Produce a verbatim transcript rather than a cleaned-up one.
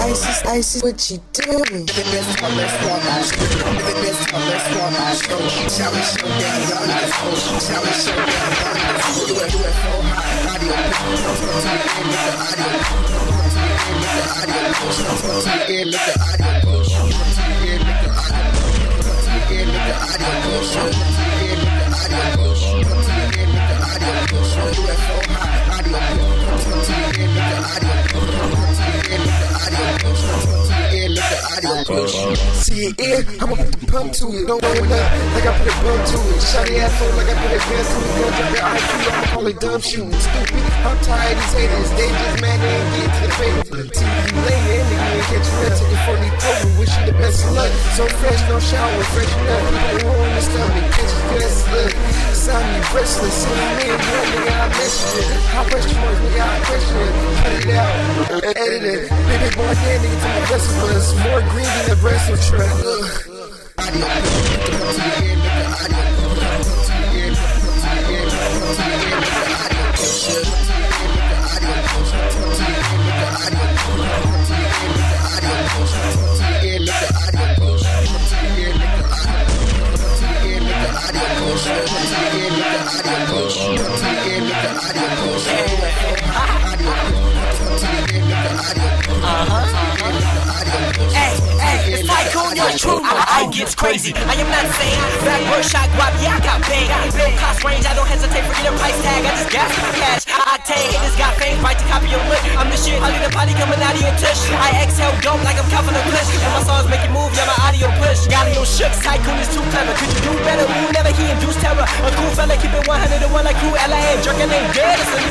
Isis, Isis, what you doing? Let's talk, let's walk out. Let's talk, let's walk out. Shall we show down, y'all niggas cold? Shall we show down, y'all niggas cold? Do it, do it so high, audio. Come to the end with the audio. Come to the end with the audio. Come to the end with the audio. Come to the end with the audio. Come to the end with the audio. Come to the end with the audio. Come to the end with the audio. Do it so high, audio. Come to the end with the audio. Come to the end with the audio. Come to the end with the audio. See it in, I'ma put the pump to it. Don't go it up like I put a bump to it. Shawty ass phone like I put a gun to it. Don't drop your I Q, I'ma call it dumb shooting. Stupid, I'm tired of these haters. They just mad they ain't get to the paper for the T V later. And nigga ain't catch you up, take it for the program. Wish you the best of luck. So fresh, no shower, fresh enough. Put a hole in the stomach, catch his best look. Sound you restless, see me and you, nigga, I message it. How question was, nigga, I question it. Cut it out, edit it. Baby boy, yeah, nigga, to my vessel was more green than the breast of truck. Audio, come to the end with the audio. Come to the end, come to the end, come to the end with the audio. Come to the end with the audio. Come to the end with the audio. Come to the end with the audio. Come to the end with the audio. Come to the end with the audio. Come to the end with the audio. Come to the end with the audio. Come to the end with the audio. Come to the end with the audio. Come to the end with the audio. Uh-huh. Hey, hey, it's Tycoon, your true. I, I gets crazy. I am not saying backward shot guap. Yeah, I got bang. Bill cost range. I don't hesitate for either price tag. I just gas for cash. I tag haters got fame. Fight to copy your lick. I'm the shit. Holly the potty coming out of your tush. I exhale dope like I'm coughing a push. And my songs make you move. Yeah, my audio push. Got your shooks. Tycoon is too clever. Could you do better? Ooh, never he induced terror. A cool fella keep it one hundred and one like crew L A. Jerking ain't dead. It's a